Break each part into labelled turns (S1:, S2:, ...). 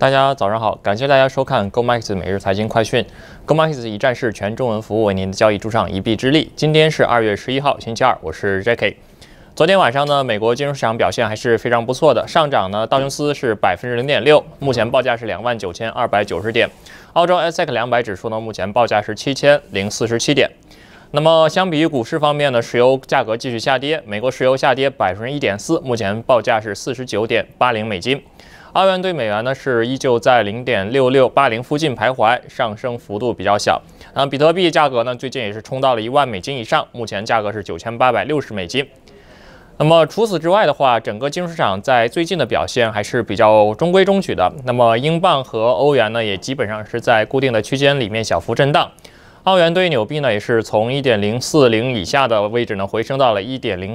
S1: 大家早上好，感谢大家收看 GoMax 每日财经快讯。GoMax 一站式全中文服务，为您的交易助上一臂之力。今天是2月11号，星期二，我是 Jackie。昨天晚上呢，美国金融市场表现还是非常不错的，上涨呢，道琼斯是0.6%，目前报价是29,290点。澳洲 ASX200 指数呢，目前报价是7047点。那么，相比于股市方面呢，石油价格继续下跌，美国石油下跌1.4%，目前报价是49.80美金。澳元对美元呢是依旧在0.6680附近徘徊，上升幅度比较小。比特币价格呢最近也是冲到了1万美金以上，目前价格是9860美金。那么除此之外的话，整个金融市场在最近的表现还是比较中规中矩的。那么英镑和欧元呢也基本上是在固定的区间里面小幅震荡。澳元对纽币呢也是从1.040以下的位置呢回升到了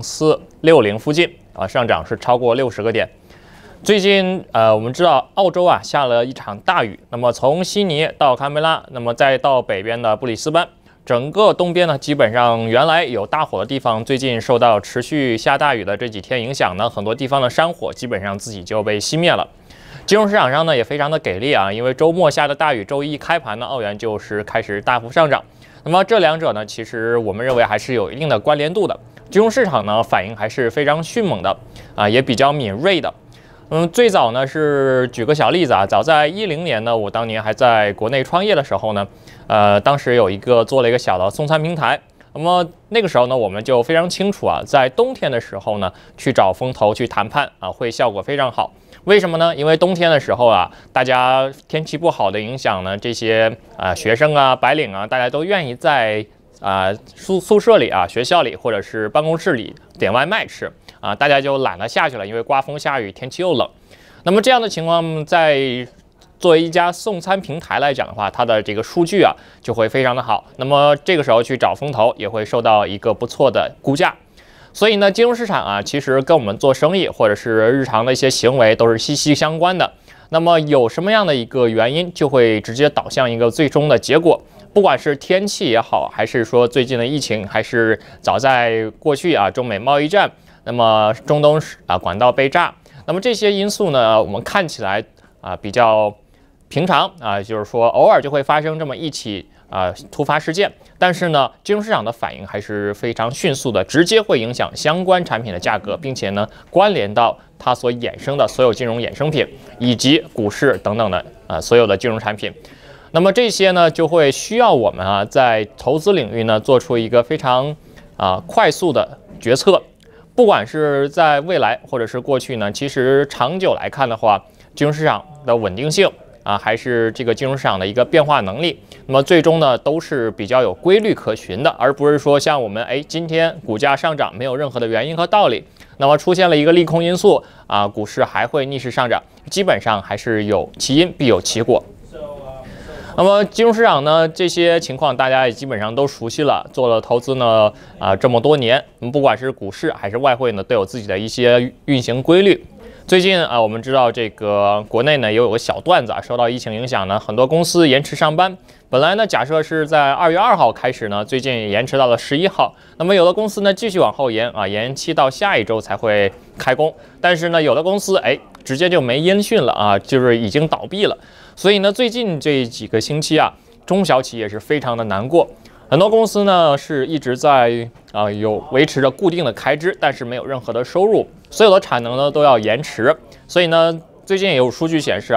S1: 1.0460附近，上涨是超过60个点。最近我们知道澳洲下了一场大雨，那么从悉尼到堪培拉，那么再到北边的布里斯班，整个东边呢基本上原来有大火的地方，最近受到持续下大雨的这几天影响呢，很多地方的山火基本上自己就被熄灭了。金融市场上呢也非常的给力因为周末下的大雨，周一开盘呢澳元就是开始大幅上涨。那么这两者呢，其实我们认为还是有一定的关联度的。金融市场呢反应还是非常迅猛的也比较敏锐的。最早呢是举个小例子早在2010年呢，我当年还在国内创业的时候呢，当时做了一个小的送餐平台。那么那个时候呢，我们就非常清楚在冬天的时候呢，去找风投去谈判会效果非常好。为什么呢？因为冬天的时候大家天气不好的影响呢，这些学生白领大家都愿意在宿舍里学校里或者是办公室里点外卖吃。大家就懒得下去了，因为刮风下雨，天气又冷。那么这样的情况，在作为一家送餐平台来讲的话，它的这个数据就会非常的好。那么这个时候去找风投也会受到一个不错的估价。所以呢，金融市场其实跟我们做生意或者是日常的一些行为都是息息相关的。那么有什么样的一个原因，就会直接导向一个最终的结果。不管是天气也好，还是说最近的疫情，还是早在过去中美贸易战。那么中东管道被炸，那么这些因素呢，我们看起来比较平常就是说偶尔就会发生这么一起突发事件，但是呢，金融市场的反应还是非常迅速的，直接会影响相关产品的价格，并且呢关联到它所衍生的所有金融衍生品以及股市等等的所有的金融产品。那么这些呢就会需要我们在投资领域呢做出一个非常快速的决策。不管是在未来或者是过去呢，其实长久来看的话，金融市场的稳定性还是这个金融市场的一个变化能力，那么最终呢都是比较有规律可循的，而不是说像我们今天股价上涨没有任何的原因和道理，那么出现了一个利空因素股市还会逆势上涨，基本上还是有其因必有其果。那么金融市场呢，这些情况大家也基本上都熟悉了。做了投资呢，这么多年，不管是股市还是外汇呢，都有自己的一些运行规律。最近我们知道这个国内呢也有个小段子受到疫情影响呢，很多公司延迟上班。本来呢，假设是在2月2号开始呢，最近延迟到了11号。那么有的公司呢继续往后延延期到下一周才会开工。但是呢，有的公司直接就没音讯了就是已经倒闭了。所以呢，最近这几个星期中小企业是非常的难过。很多公司呢是一直在有维持着固定的开支，但是没有任何的收入，所有的产能呢都要延迟。所以呢，最近也有数据显示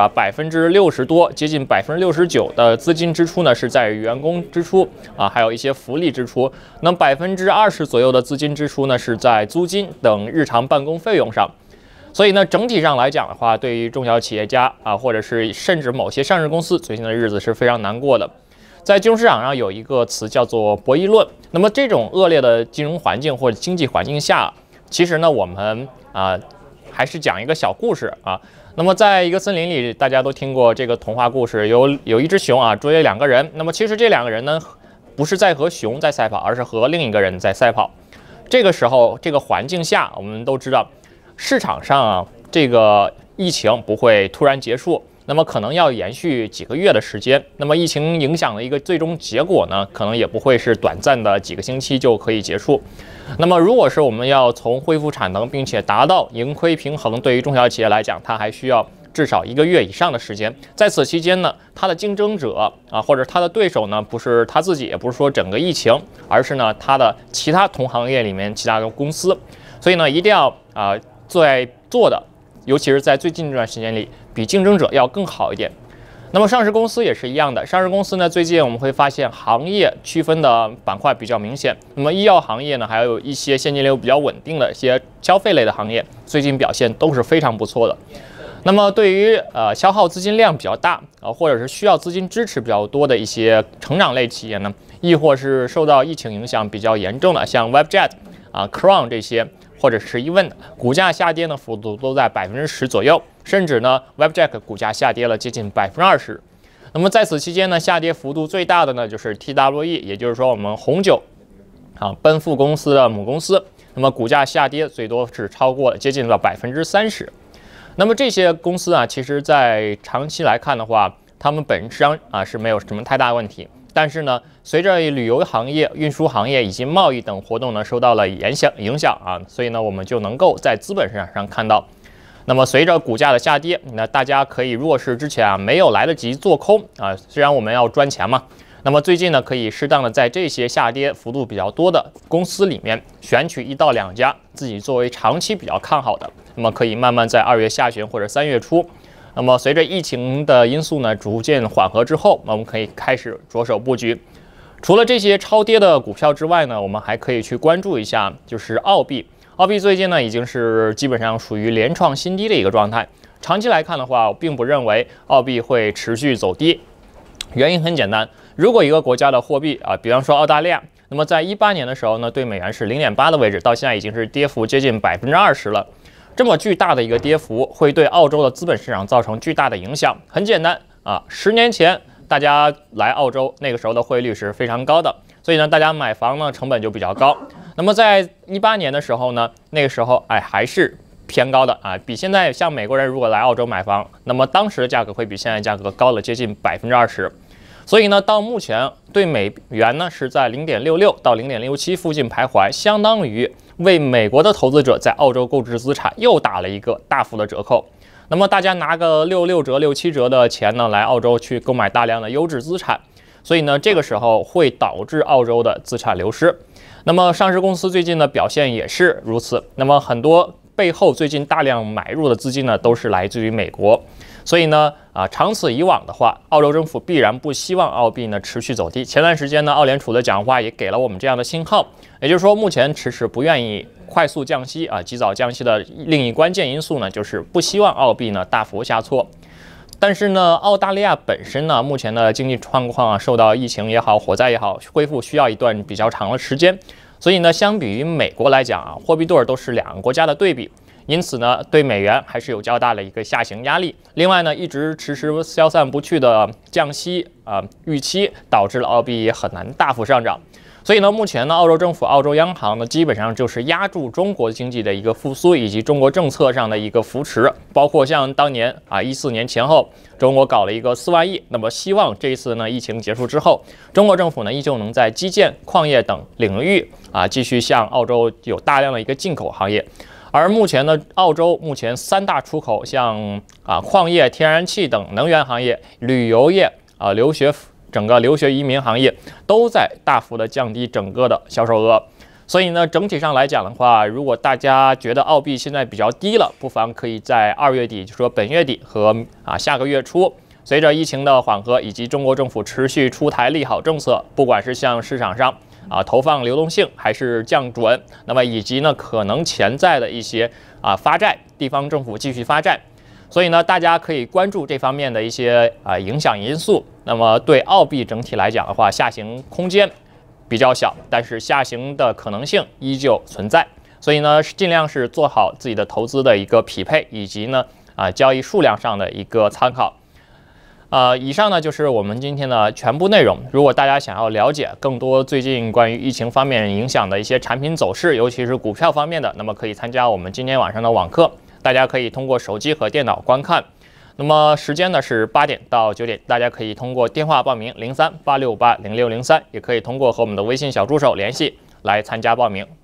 S1: 60%多，接近69%的资金支出呢是在于员工支出还有一些福利支出。那20%左右的资金支出呢是在租金等日常办公费用上。所以呢，整体上来讲的话，对于中小企业家或者是甚至某些上市公司，最近的日子是非常难过的。在金融市场上有一个词叫做博弈论。那么这种恶劣的金融环境或者经济环境下，其实呢，我们还是讲一个小故事那么在一个森林里，大家都听过这个童话故事，有一只熊追了2个人。那么其实这2个人呢，不是在和熊在赛跑，而是和另一个人在赛跑。这个时候，这个环境下，我们都知道。市场上这个疫情不会突然结束，那么可能要延续几个月的时间。那么疫情影响的一个最终结果呢，可能也不会是短暂的几个星期就可以结束。那么如果是我们要从恢复产能，并且达到盈亏平衡，对于中小企业来讲，它还需要至少1个月以上的时间。在此期间呢，它的竞争者或者它的对手呢，不是他自己，也不是说整个疫情，而是呢它的其他同行业里面其他的公司。所以呢，一定要做的，尤其是在最近这段时间里，比竞争者要更好一点。那么上市公司也是一样的，上市公司呢，最近我们会发现行业区分的板块比较明显。那么医药行业呢，还有一些现金流比较稳定的一些消费类的行业，最近表现都是非常不错的。那么对于消耗资金量比较大或者是需要资金支持比较多的一些成长类企业呢，亦或是受到疫情影响比较严重的，像 Webjet Crown 这些，或者是 Event， 股价下跌的幅度都在10%左右，甚至呢 Webjet 股价下跌了接近20%。那么在此期间呢，下跌幅度最大的呢就是 TWE， 也就是说我们红酒奔赴公司的母公司，那么股价下跌最多是超过接近了30%。那么这些公司其实在长期来看的话，他们本身是没有什么太大问题。但是呢，随着旅游行业、运输行业以及贸易等活动呢受到了影响所以呢，我们就能够在资本市场上看到。那么随着股价的下跌，那大家可以如果是之前没有来得及做空虽然我们要赚钱嘛，那么最近呢可以适当的在这些下跌幅度比较多的公司里面选取1到2家自己作为长期比较看好的，那么可以慢慢在2月下旬或者3月初。那么随着疫情的因素呢逐渐缓和之后，我们可以开始着手布局。除了这些超跌的股票之外呢，我们还可以去关注一下，就是澳币。澳币最近呢已经是基本上属于连创新低的一个状态。长期来看的话，我并不认为澳币会持续走低。原因很简单，如果一个国家的货币比方说澳大利亚，那么在18年的时候呢，对美元是0.8的位置，到现在已经是跌幅接近20%了。这么巨大的一个跌幅，会对澳洲的资本市场造成巨大的影响。很简单10年前大家来澳洲，那个时候的汇率是非常高的，所以呢，大家买房呢成本就比较高。那么在18年的时候呢，那个时候还是偏高的比现在像美国人如果来澳洲买房，那么当时的价格会比现在价格高了接近20%。所以呢，到目前对美元呢是在0.66到0.67附近徘徊，相当于为美国的投资者在澳洲购置资产又打了一个大幅的折扣。那么大家拿个66折、67折的钱呢，来澳洲去购买大量的优质资产，所以呢，这个时候会导致澳洲的资产流失。那么上市公司最近的表现也是如此。那么很多背后最近大量买入的资金呢，都是来自于美国。所以呢，长此以往的话，澳洲政府必然不希望澳币呢持续走低。前段时间呢，澳联储的讲话也给了我们这样的信号，也就是说，目前迟迟不愿意快速降息及早降息的另一关键因素呢，就是不希望澳币呢大幅下挫。但是呢，澳大利亚本身呢，目前的经济状况受到疫情也好、火灾也好，恢复需要一段比较长的时间。所以呢，相比于美国来讲货币对都是2个国家的对比。因此呢，对美元还是有较大的一个下行压力。另外呢，一直迟迟消散不去的降息预期，导致了澳币也很难大幅上涨。所以呢，目前呢，澳洲政府、澳洲央行呢，基本上就是压住中国经济的一个复苏，以及中国政策上的一个扶持。包括像当年14年前后，中国搞了一个4万亿，那么希望这一次呢，疫情结束之后，中国政府呢，依旧能在基建、矿业等领域继续向澳洲有大量的一个进口行业。而目前呢，澳洲目前3大出口，像矿业、天然气等能源行业、旅游业整个留学移民行业都在大幅的降低整个的销售额。所以呢，整体上来讲的话，如果大家觉得澳币现在比较低了，不妨可以在2月底，就说本月底和下个月初，随着疫情的缓和以及中国政府持续出台利好政策，不管是向市场上投放流动性还是降准，那么以及呢可能潜在的一些发债，地方政府继续发债，所以呢大家可以关注这方面的一些影响因素。那么对澳币整体来讲的话，下行空间比较小，但是下行的可能性依旧存在。所以呢尽量是做好自己的投资的一个匹配，以及呢交易数量上的一个参考。以上呢就是我们今天的全部内容。如果大家想要了解更多最近关于疫情方面影响的一些产品走势，尤其是股票方面的，那么可以参加我们今天晚上的网课。大家可以通过手机和电脑观看。那么时间呢是8点到9点，大家可以通过电话报名03-868-0603，也可以通过和我们的微信小助手联系来参加报名。